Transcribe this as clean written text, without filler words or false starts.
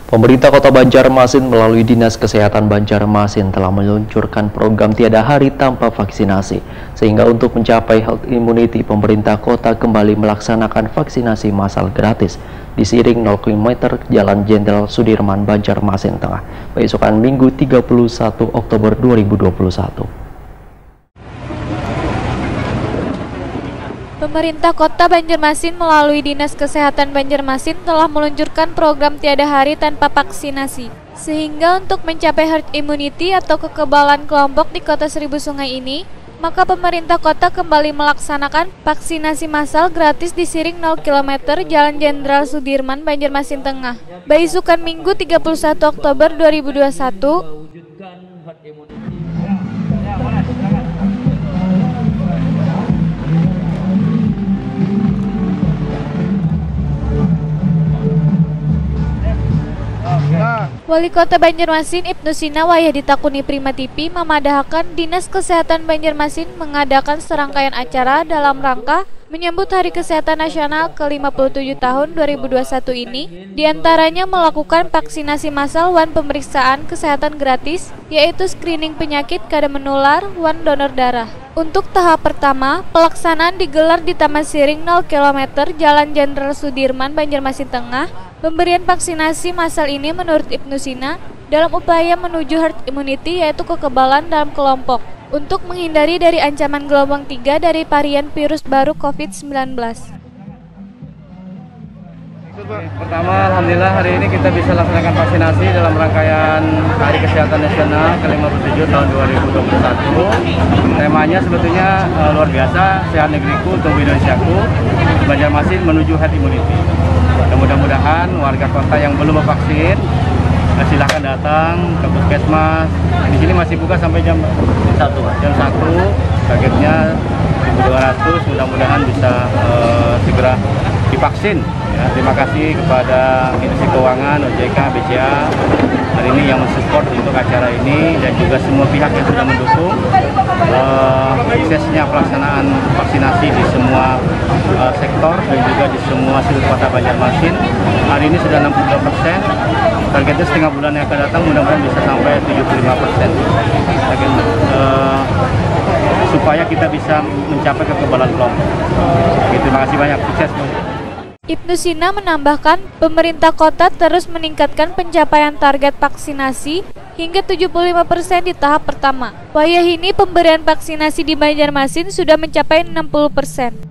Pemerintah Kota Banjarmasin melalui Dinas Kesehatan Banjarmasin telah meluncurkan program tiada hari tanpa vaksinasi. Sehingga untuk mencapai herd immunity, pemerintah kota kembali melaksanakan vaksinasi massal gratis di Siring 0 km Jalan Jenderal Sudirman, Banjarmasin Tengah, besokan Minggu 31 Oktober 2021. Pemerintah Kota Banjarmasin melalui Dinas Kesehatan Banjarmasin telah meluncurkan program tiada hari tanpa vaksinasi. Sehingga untuk mencapai herd immunity atau kekebalan kelompok di Kota Seribu Sungai ini, maka pemerintah kota kembali melaksanakan vaksinasi massal gratis di Siring 0 km Jalan Jenderal Sudirman, Banjarmasin Tengah, besokan Minggu 31 Oktober 2021. Wali Kota Banjarmasin Ibnu Sina Wahyadi Takuni Prima TV memadahkan Dinas Kesehatan Banjarmasin mengadakan serangkaian acara dalam rangka menyambut Hari Kesehatan Nasional ke-57 tahun 2021 ini, diantaranya melakukan vaksinasi massal wan pemeriksaan kesehatan gratis, yaitu screening penyakit kada menular wan donor darah. Untuk tahap pertama, pelaksanaan digelar di Taman Siring 0 km Jalan Jenderal Sudirman, Banjarmasin Tengah. Pemberian vaksinasi massal ini menurut Ibnu Sina dalam upaya menuju herd immunity, yaitu kekebalan dalam kelompok, untuk menghindari dari ancaman gelombang 3 dari varian virus baru COVID-19. Pertama, alhamdulillah hari ini kita bisa laksanakan vaksinasi dalam rangkaian Hari Kesehatan Nasional ke-57 tahun 2021. Temanya sebetulnya luar biasa, sehat negeriku, tumbuh Indonesiaku, Banjarmasin menuju herd immunity. Mudah-mudahan warga kota yang belum vaksin silahkan datang ke puskesmas. Di sini masih buka sampai jam 1. Targetnya 1.200. Mudah-mudahan bisa segera divaksin. Ya, terima kasih kepada Institusi Keuangan, OJK, BCA hari ini yang mensupport untuk acara ini, dan juga semua pihak yang sudah mendukung suksesnya pelaksanaan vaksinasi di semua sektor dan juga di semua sudut kota Banjarmasin. Hari ini sudah 62%. Targetnya setengah bulan yang akan datang mudah-mudahan bisa sampai 75%. Supaya kita bisa mencapai kekebalan kelompok. Terima kasih banyak, sukses. Ibnu Sina menambahkan, pemerintah kota terus meningkatkan pencapaian target vaksinasi hingga 75% di tahap pertama. Wayah ini pemberian vaksinasi di Banjarmasin sudah mencapai 60%.